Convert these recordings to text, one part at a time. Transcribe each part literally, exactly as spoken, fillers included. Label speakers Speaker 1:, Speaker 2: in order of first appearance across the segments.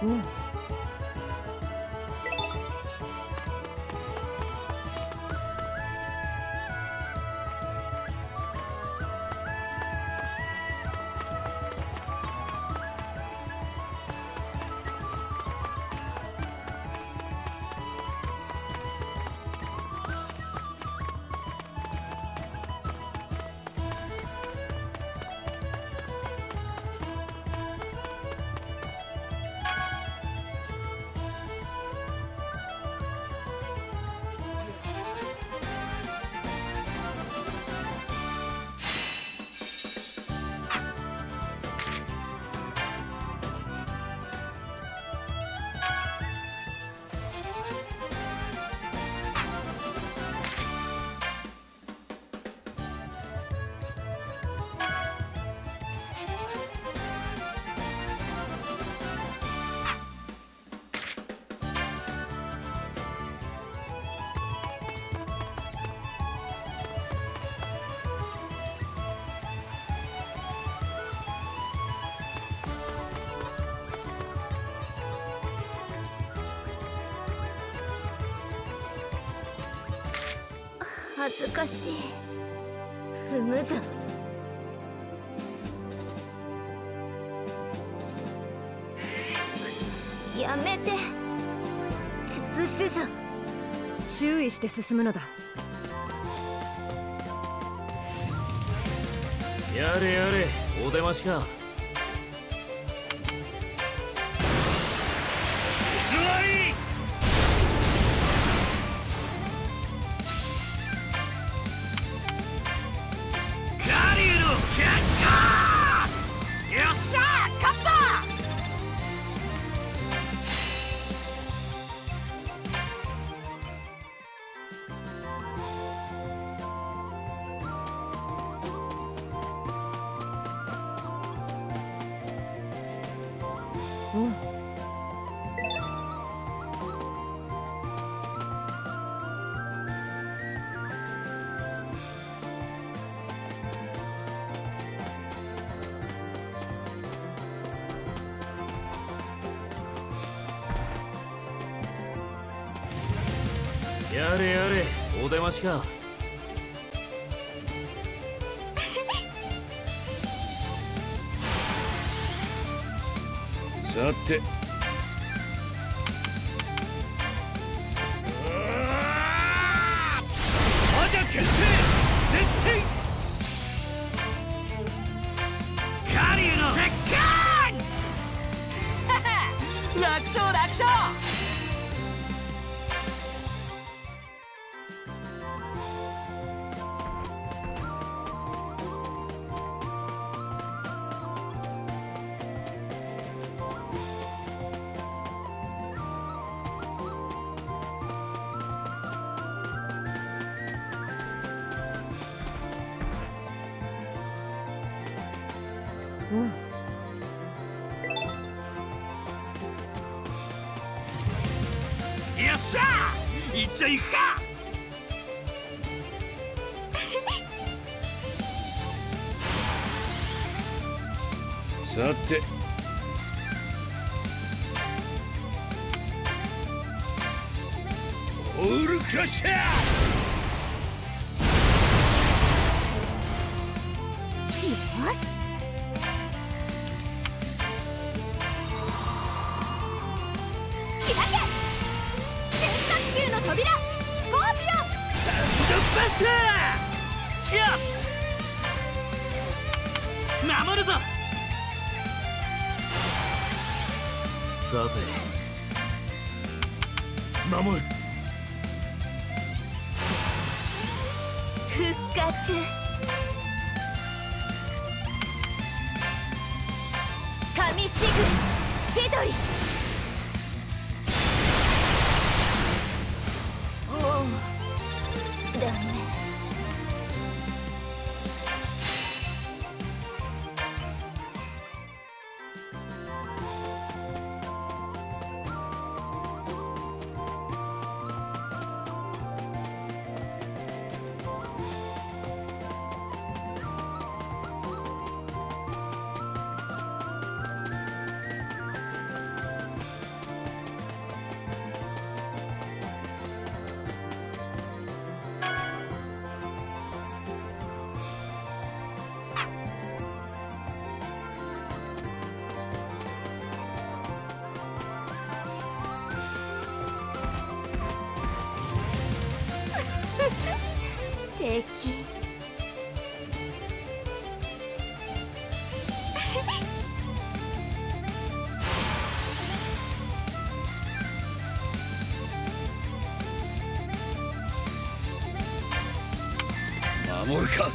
Speaker 1: うん。恥ずかしい。踏むぞ。やめて。潰すぞ。注意して進むのだ。
Speaker 2: やれやれ、お出ましか。つらい。よっしゃー、勝った。
Speaker 1: うん。
Speaker 2: やれやれ、お出ましか。さて、魔女転生絶対。カリュウの絶海。楽勝楽勝。
Speaker 1: うん。
Speaker 2: よっしゃー、いっちゃいくか。さて、オールクラッシャー。
Speaker 1: よし。扉スコーピオン。サウンドバスター。よし、守るぞ。さて、守る。復活。神シグ千鳥。もうダメ。
Speaker 2: 守るか。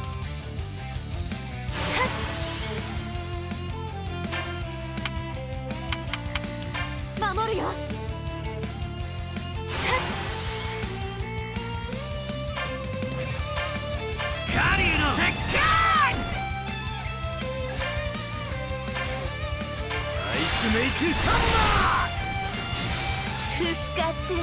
Speaker 1: 守るよ。
Speaker 2: カリーの鉄拳。アイスメイクハンマー。
Speaker 1: 復活。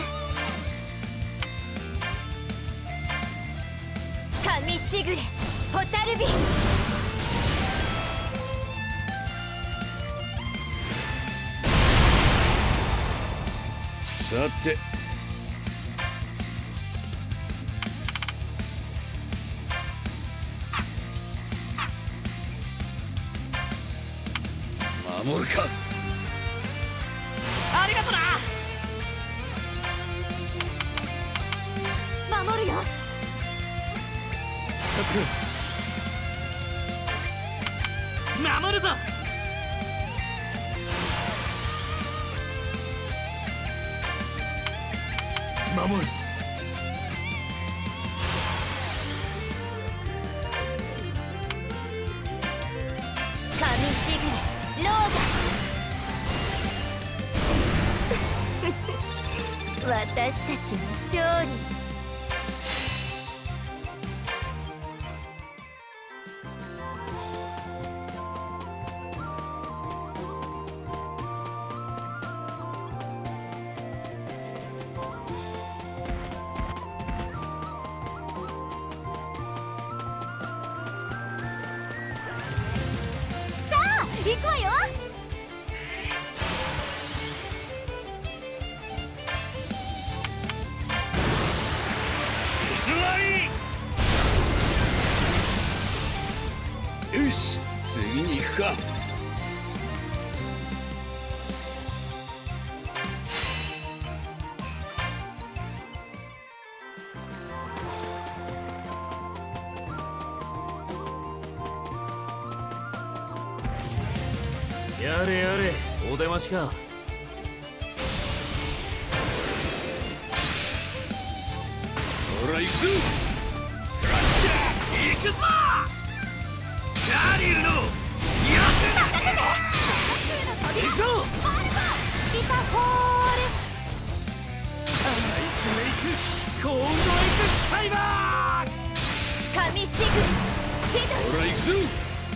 Speaker 1: 神しぐれホタルビ。
Speaker 2: さて守るか。ありがとな。
Speaker 1: 守るよ。
Speaker 2: 守るぞ。守る。
Speaker 1: 神しぐれローガ。私たちの勝利。行くわよ。
Speaker 2: よし、次に行くか。やれやれ、お出ましか。ほら行くぞ。クラッシャー行くぞ。カリルのやつだ。行くぞ。
Speaker 1: リタフォール。
Speaker 2: アイスメイクコールドエクスタイバー。
Speaker 1: 神しぐれシドル。
Speaker 2: ほら行くぞ。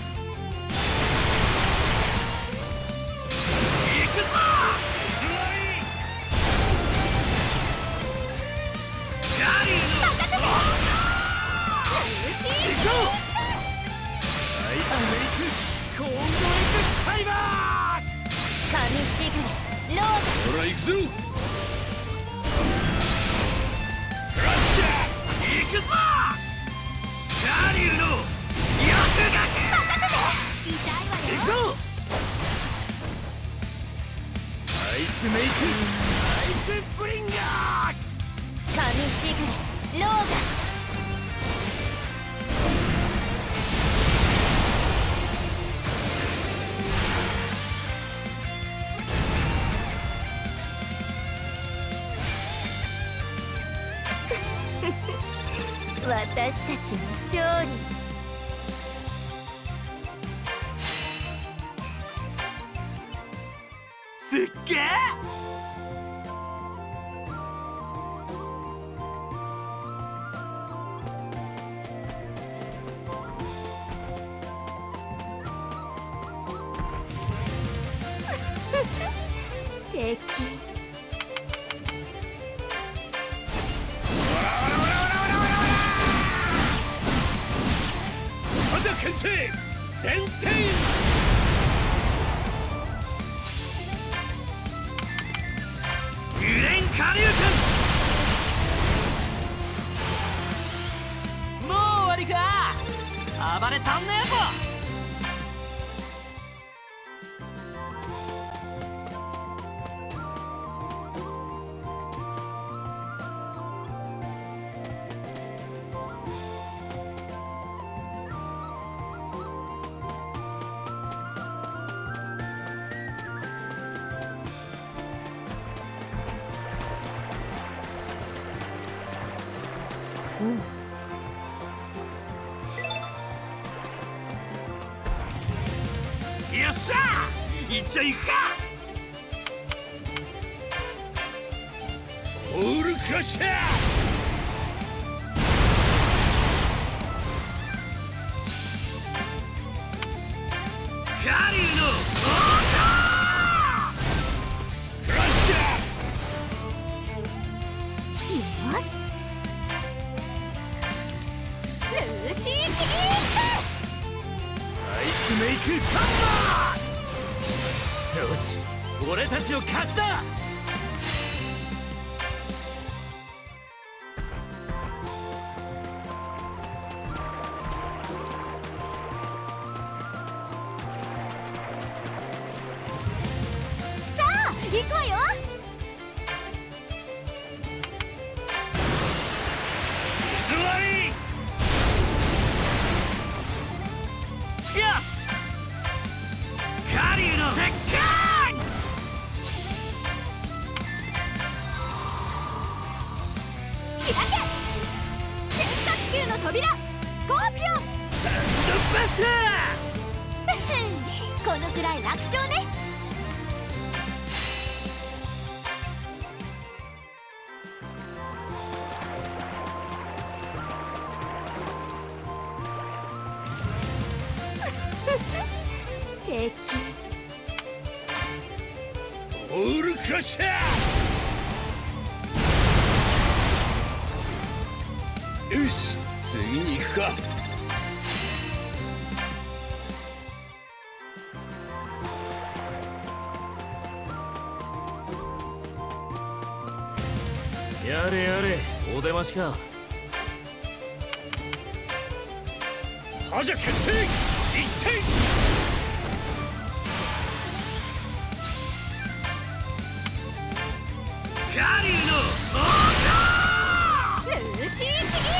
Speaker 2: コールドエクスタイバー。
Speaker 1: 神しぐれローガ。
Speaker 2: ほら行くぞ。クラッシャー行くぞ。カリルの役学。
Speaker 1: 痛いわよ。
Speaker 2: 行くぞ。アイスメイクアイスブリンガー。
Speaker 1: 神しぐれローガ。私たちの勝利。
Speaker 2: すっげえ。
Speaker 1: 敵。
Speaker 2: 牽制前転。ユレンカリュウ君。もう終わりか。暴れたんねえぞ。 よっしゃ行っちゃいくか。オールクラッシャー。カリュウのオーダークラッシャー。
Speaker 1: よしルーシーキー
Speaker 2: アイスメイクハンマー。よし俺たちの勝ちだ。
Speaker 1: 行くわよ。
Speaker 2: 水割り。よしカリュウの鉄拳。
Speaker 1: 開け天下地球の扉スコーピオン。
Speaker 2: サンドバスター。
Speaker 1: このくらい楽勝ね。敵
Speaker 2: オールクラッシャー。よし次に行くか。やれやれお出ましか。覇者決定一点。カリュウのオーダー
Speaker 1: ルーシーキ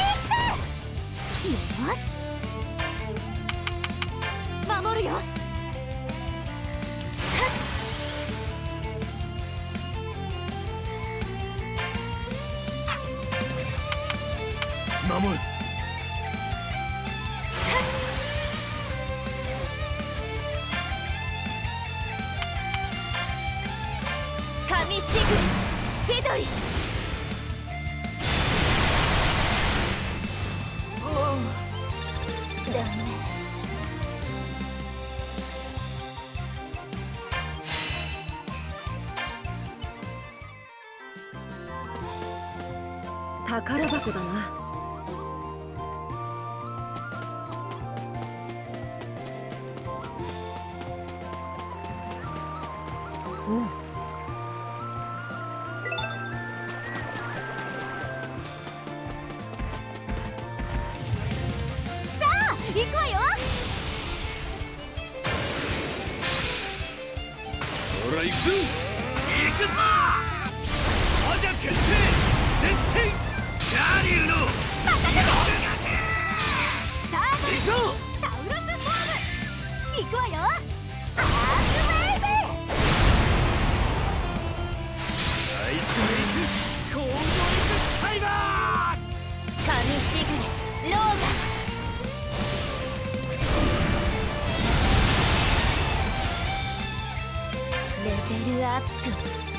Speaker 1: ーよし守るよ。
Speaker 2: 守る。
Speaker 1: 神シグ千鳥。おうダメ。宝箱だな。おう行くわよ。
Speaker 2: ほら行くぞ行くぞ。覇者決定絶対カリュウの
Speaker 1: 任せて。スタート
Speaker 2: 行こう。
Speaker 1: タウロスフォーム行くわよ。アースウェーブ。
Speaker 2: アイスメイク高能力スタイバー。
Speaker 1: 神しぐれローガン。レベルアップ。